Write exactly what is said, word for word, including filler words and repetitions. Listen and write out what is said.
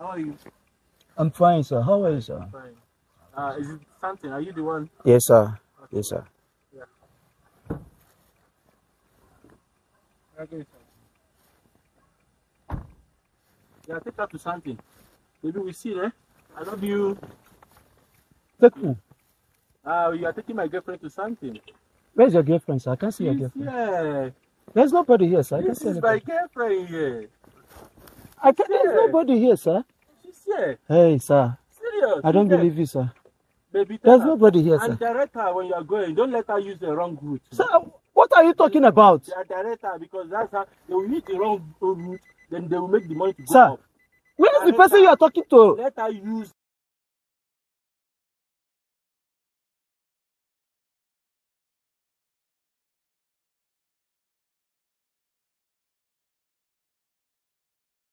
How are you? I'm fine, sir. How are you, sir? Fine. Uh, is it something? Are you the one? Yes, sir. Yes, sir. Yeah. Okay, sir. Yeah, take her to something. Maybe we see, eh? I love you. Take me. Ah, uh, you are taking my girlfriend to something. Where's your girlfriend, sir? I can't see She's your girlfriend. Yeah. There's nobody here, sir. I This can't see is anybody. my girlfriend here. I can't, there's nobody here, sir. She's here. Hey, sir. Serious? I don't She's believe here. you, sir. Baby, there's her. nobody here, sir. And direct her when you are going. Don't let her use the wrong route. Sir, what are you talking about? Yeah, direct her because that's how they will use the wrong route. Then they will make the money to go Sir, up. where is the person you are talking to? Let her use